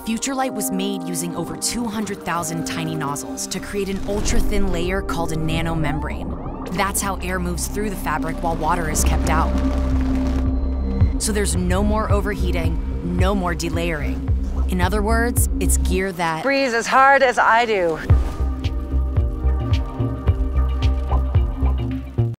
FutureLight was made using over 200,000 tiny nozzles to create an ultra-thin layer called a nanomembrane. That's how air moves through the fabric while water is kept out. So there's no more overheating, no more delayering. In other words, it's gear that breathes as hard as I do.